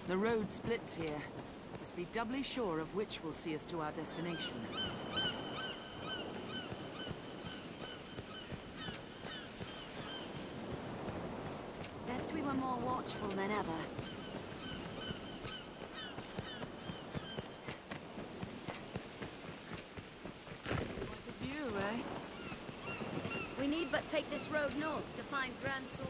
The road splits here. Let's be doubly sure of which will see us to our destination. Best we were more watchful than ever. Quite the view, eh? We need but take this road north to find Grand Sword.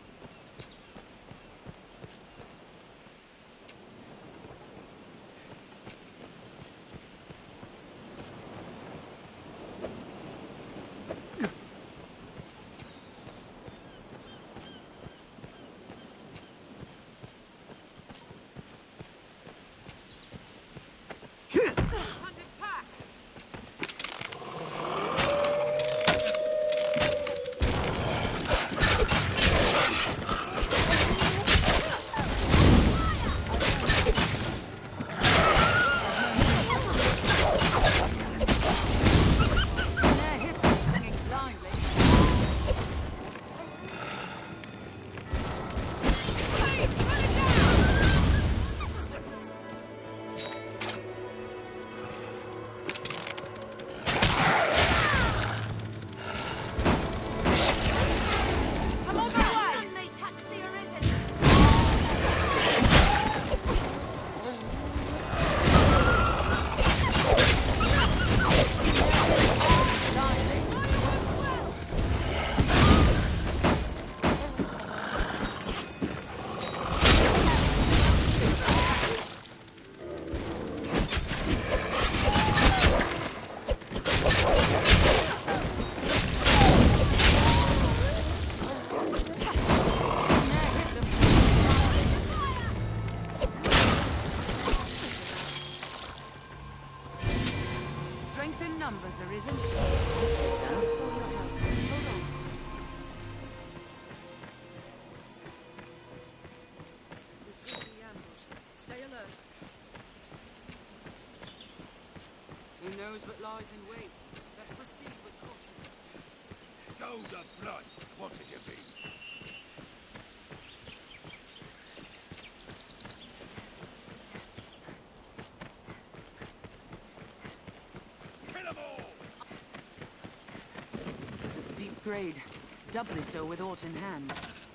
numbers arisen. Stay alert. Who knows what lies in wait? Let's proceed with caution. Gold of blood, what it be? Kill 'em all! It's a steep grade, doubly so with aught in hand.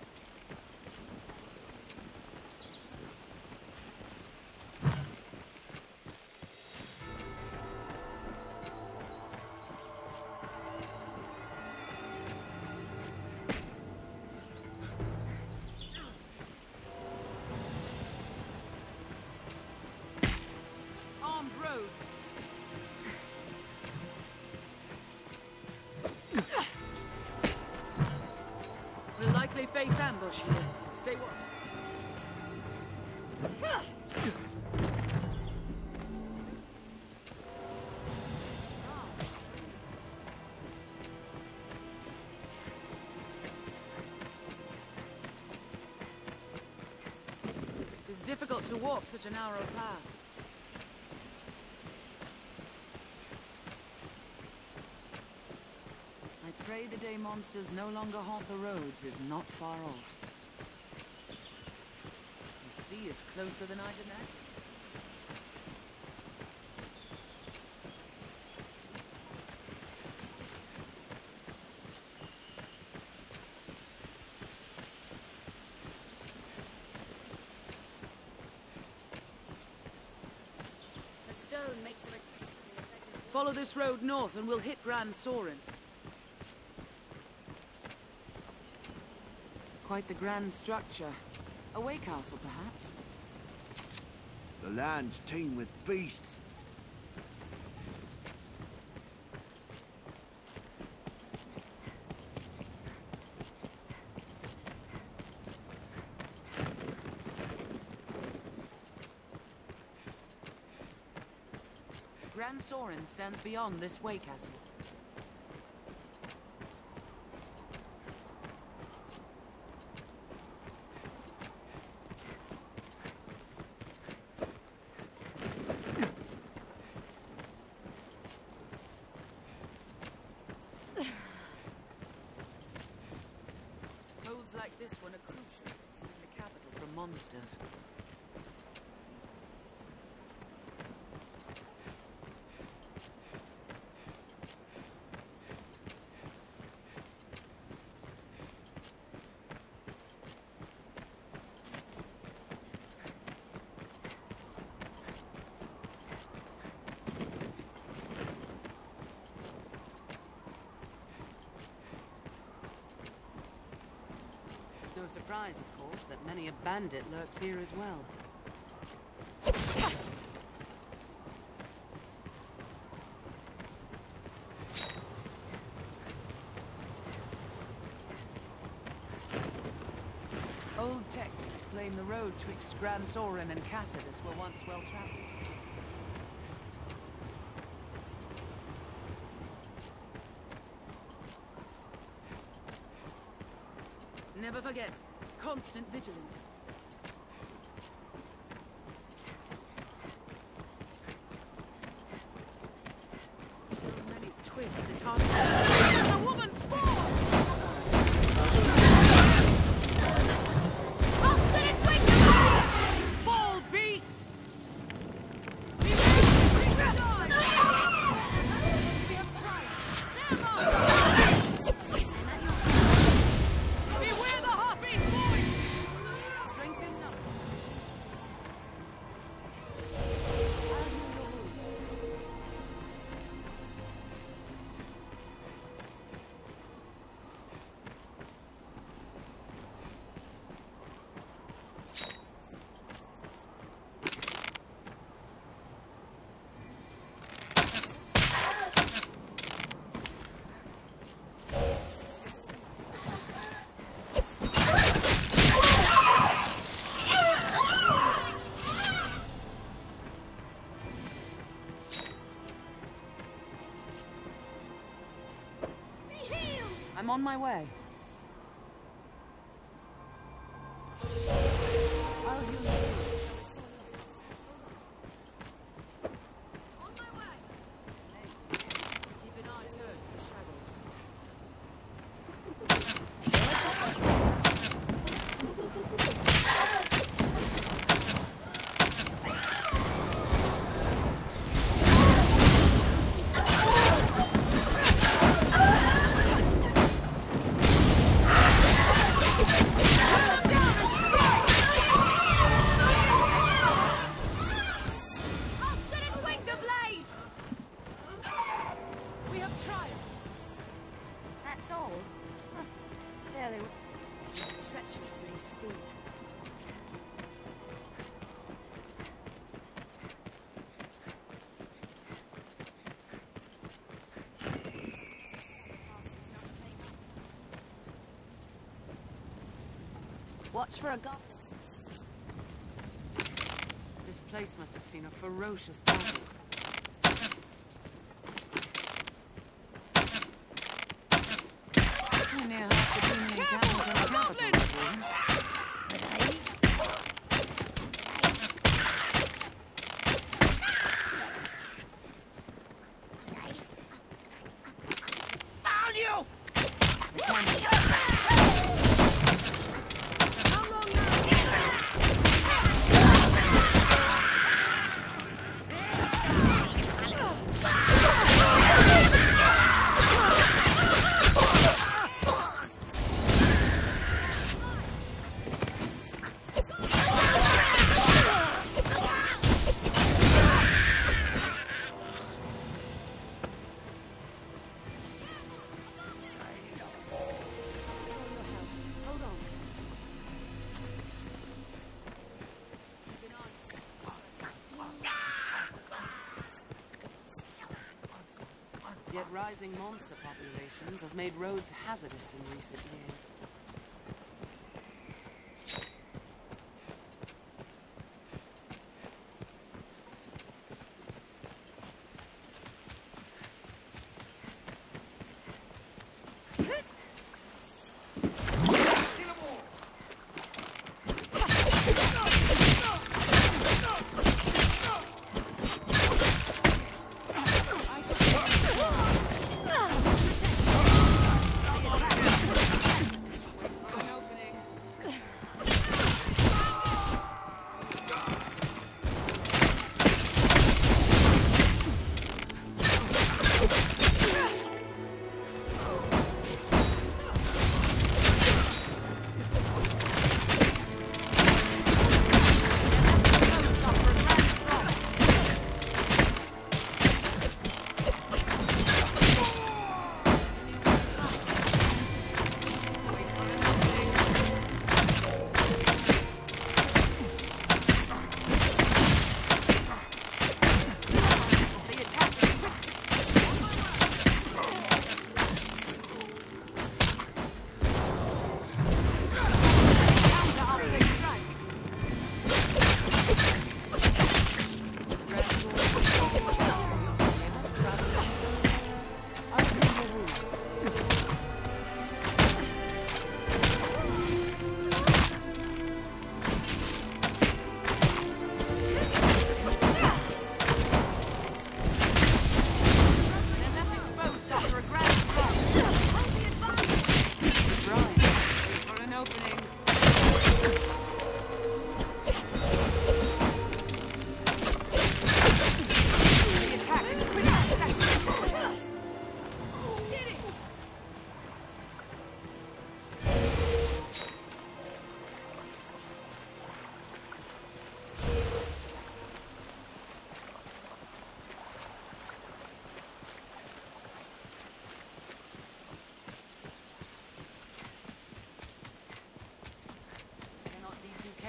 We'll likely face ambush here. Stay watch. It is difficult to walk such a narrow path. I pray the day monsters no longer haunt the roads is not far off. The sea is closer than I'd imagined. The stone makes a... Follow this road north and we'll hit Grand Sorin. Quite the grand structure. A way castle, perhaps? The land's teem with beasts. Grand Sorin stands beyond this way castle. Like this one are crucial in the capital from monsters. no surprise, of course, that many a bandit lurks here as well. Old texts claim the road twixt Gran Soren and Cassidus were once well-travelled. Never forget, constant vigilance. So many twists, it's hard to... A woman's born! I'll set its wings ablaze! Fall, beast! We have triumphed! Never! I'm at your side. Beware the harpy's voice! Strength in numbers. I'll heal your wounds. Be healed! I'm on my way. I'll heal you. On my way! Hey, keep an eye turned to the shadows. I'll set its wings ablaze! We have triumphed. That's all? Huh. Fairly... It's treacherously steep. Watch for a goblin. This place must have seen a ferocious battle. Near half the Demon encampment in the capital, I wouldn't. Found you! How long now? Hold on. Yet rising monster populations have made roads hazardous in recent years.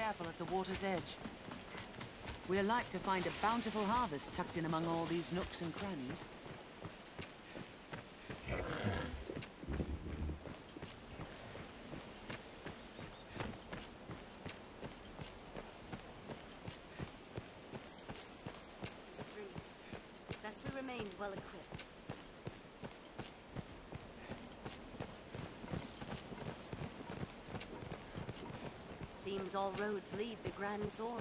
careful at the water's edge. We're like to find a bountiful harvest tucked in among all these nooks and crannies. Streets. Thus we remained well equipped. Seems all roads lead to Grand Sorin.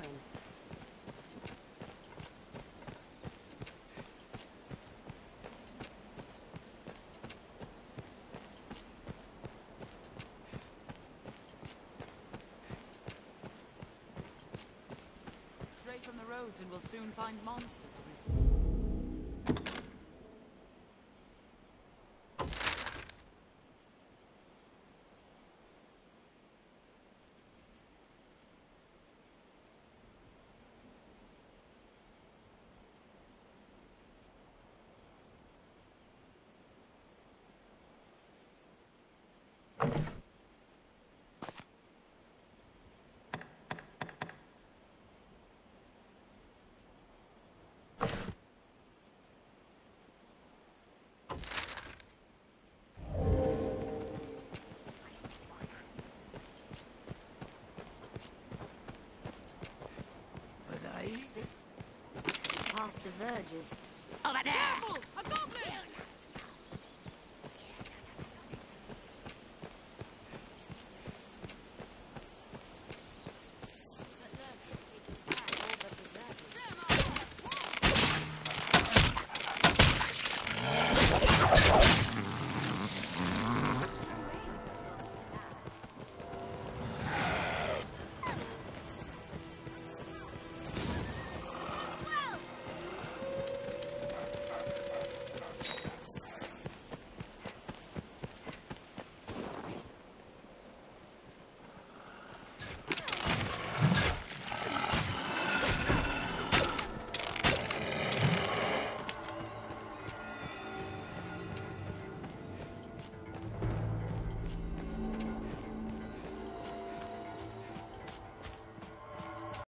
Stray from the roads and we'll soon find monsters. Path diverges. Careful! A goblin!